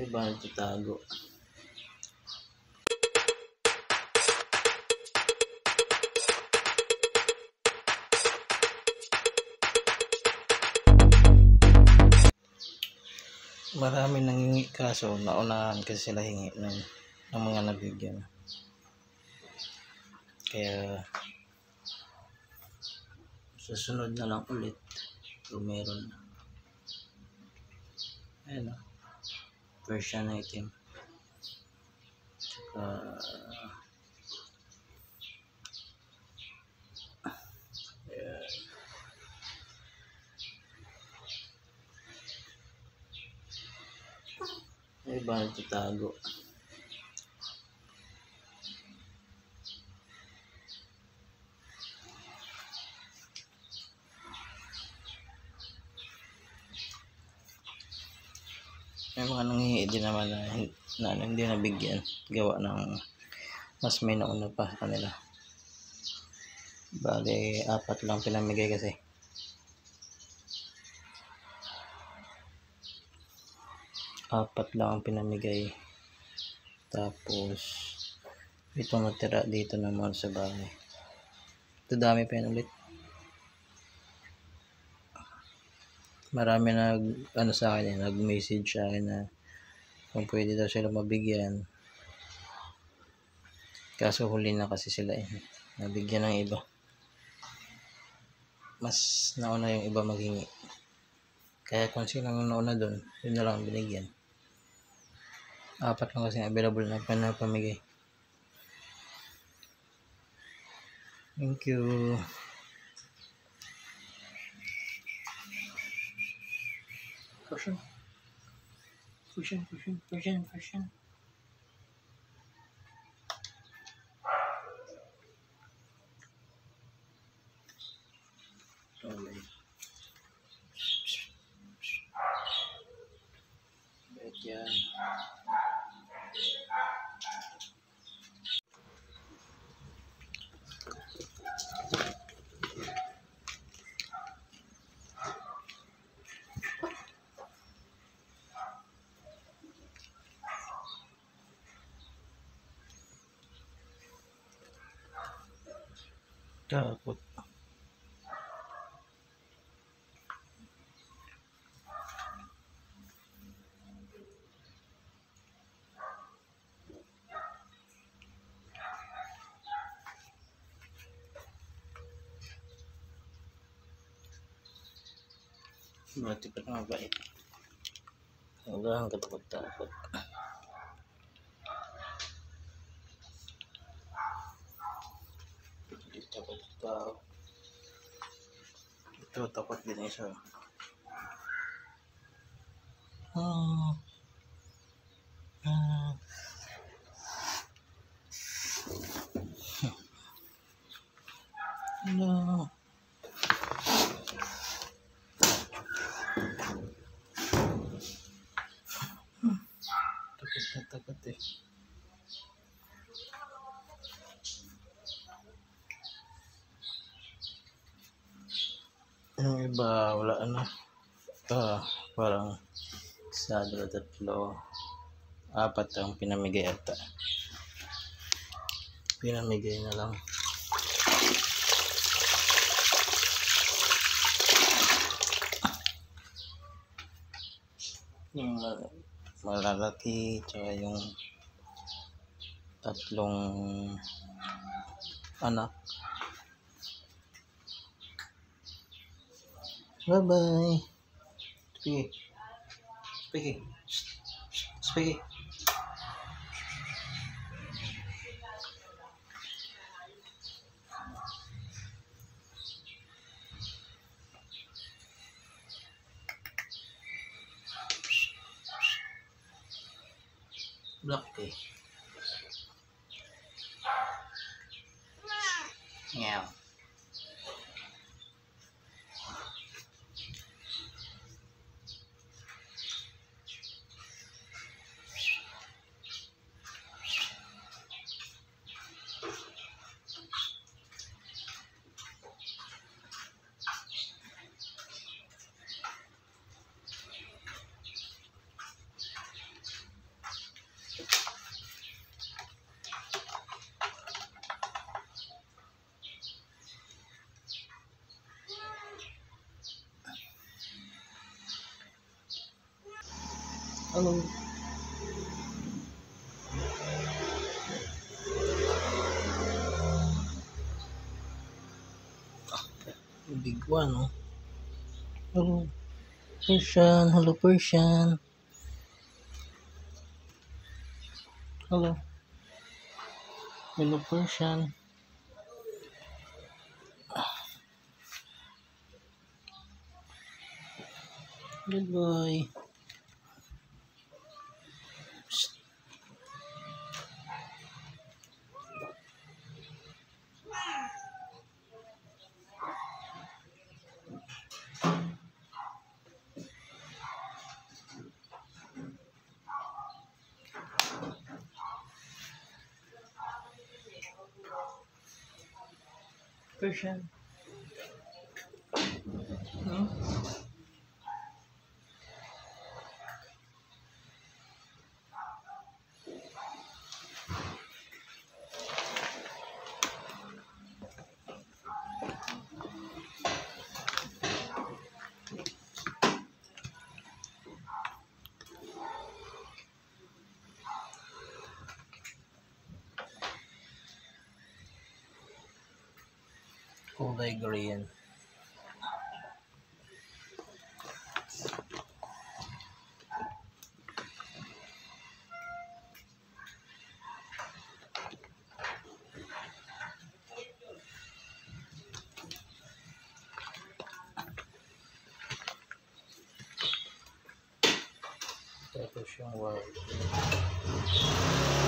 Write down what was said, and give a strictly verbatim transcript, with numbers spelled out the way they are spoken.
Iba nagtatago. Marami nangingi kaso naunahan kasi sila hingi ng, ng mga nabigyan. Kaya susunod na lang ulit kung meron. Ayan o, Persian item. Tsaka ayan. Iba nagtatago. May mga nanghihi din naman na, na, na hindi nabigyan gawa ng mas may nauna pa sa kanila. Bale apat lang pinamigay kasi. Apat lang ang pinamigay. Tapos itong natira dito naman sa bahay. Ito dami pa yan ulit. Marami nag ano sa akin, eh, nag-message sa akin na kung pwede daw sila mabigyan. Kaso huli na kasi sila eh. Nabigyan ng iba. Mas nauna yung iba maghingi. Kaya kung sinong nauna doon, yun na lang binigyan. Apat lang kasi available na pinapamigay. Thank you. Persian. Persian, Persian, Persian, Persian. Okay. Baik yan. Takot. Berarti pernah baik. Enggak takut-takut. Takut-takut. Itu takut din isa. Oh. Ah. No. Takut na takot eh. Yung iba wala na. Ah, parang isa, dalawa, tatlo, apat ang pinamigay ata. Pinamigay na lang. Yung malalaki tsaka yung tatlong anak. Bye bye. Speaky. Speaky. Speaky. Block eh. Meow. Hello. Big one, oh. Hello. Persian. Hello, Persian. Hello. Hello, Persian. Good boy. Psst. Persian. Hmm? Kulay green. Tapos yung white.